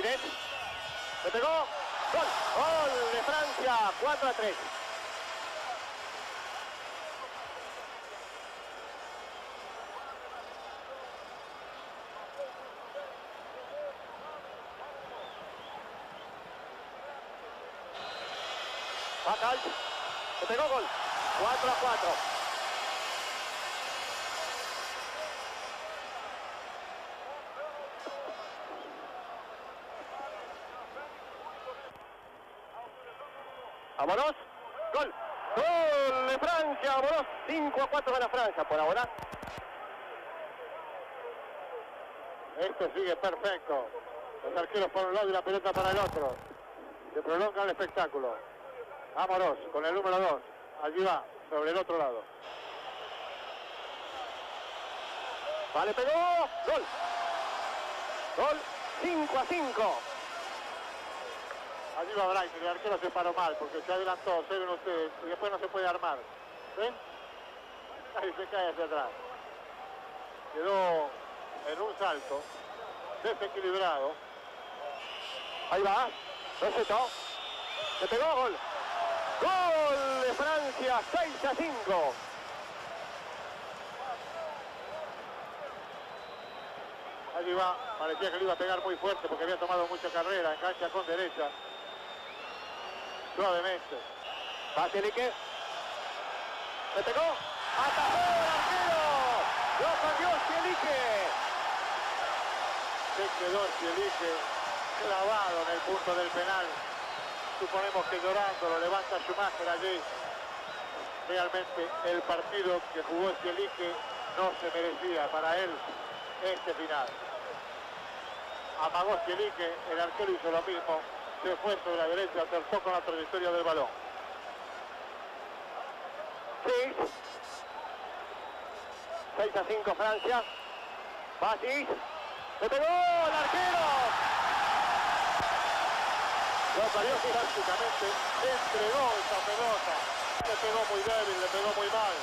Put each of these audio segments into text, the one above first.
Ginés. Le pegó. Gol. Gol de Francia. 4-3. Bacal. Le pegó gol. 4-4. Vámonos. Gol. Gol de Francia. Vámonos. 5-4 gana Francia por ahora. Esto sigue perfecto. Los arqueros por un lado y la pelota para el otro. Se prolonga el espectáculo. Vámonos con el número 2. Allí va, sobre el otro lado. Vale, pegó. Gol. Gol. 5-5. Allí va Bright, el arquero se paró mal porque se adelantó, se ven ustedes, y después no se puede armar. ¿Ven? Ahí se cae hacia atrás. Quedó en un salto, desequilibrado. Ahí va. Recetó. Le pegó gol. Gol de Francia. 6-5. Allí va, parecía que le iba a pegar muy fuerte porque había tomado mucha carrera, engancha con derecha. Suavemente. Batelique. Le pegó. Atajó el arquero. Lo cambió Cielique. Se quedó Cielique clavado en el punto del penal. Suponemos que llorando lo levanta Schumacher allí. Realmente el partido que jugó Cielique no se merecía para él este final. Amagó Cielique, el arquero hizo lo mismo. Se fue sobre la derecha, acertó con la trayectoria del balón. Sí. 6-5 Francia. Basis. Le pegó el arquero. Lo parió prácticamente, entregó esa pelota. Le pegó muy débil, le pegó muy mal.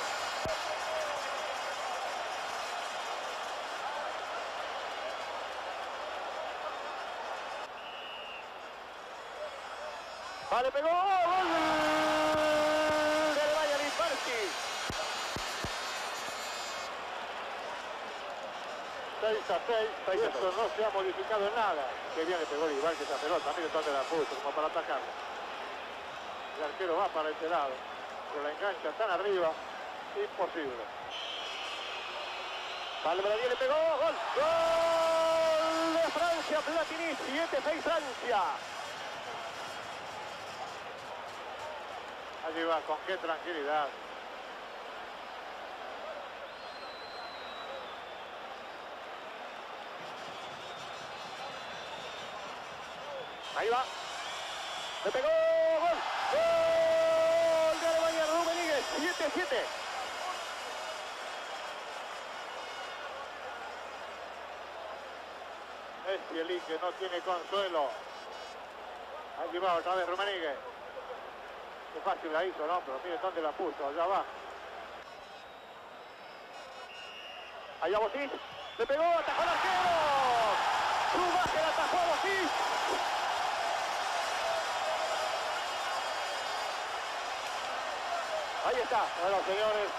Vale, pegó. Gol del Bayern Inverti. 6-6, y esto no se ha modificado en nada. Que bien le pegó el Ibar que esa pelota, mire dónde la puso, como para atacarla. El arquero va para este lado, pero la engancha tan arriba, imposible. Vale, le pegó. Gol. Gol de Francia. Platini. 7-6 Francia. Allí va, con qué tranquilidad. Ahí va. Le pegó. Gol. Gol de Alemania. Rummenigge. 7-7. Es Cielique, no tiene consuelo. Allí va otra vez Rummenigge. Qué fácil la hizo, ¿no? Pero mire dónde la puso, allá va. Allá Bosis. Le pegó. Atajó el arquero. Schumacher atajó a Bosis. Ahí está. Bueno, señores.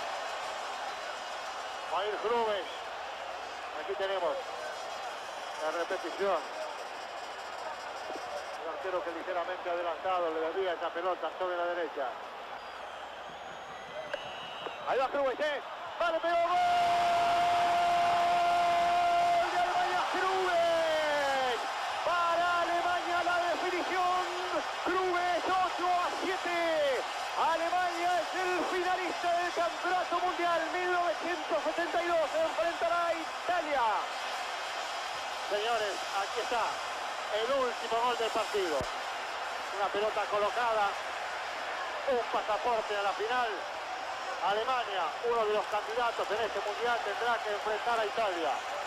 Mair Grubes. Aquí tenemos la repetición. El arquero que ligeramente adelantado le desvía esa pelota sobre la derecha. Ahí va Grubes. Vale, pegó. Gol de Alemania. Grubes. Para Alemania la definición. Grubes. 8-7. Alemania es el finalista del Campeonato Mundial 1972. Enfrentará a Italia. Señores, aquí está el último gol del partido. Una pelota colocada, un pasaporte a la final. Alemania, uno de los candidatos en este mundial, tendrá que enfrentar a Italia.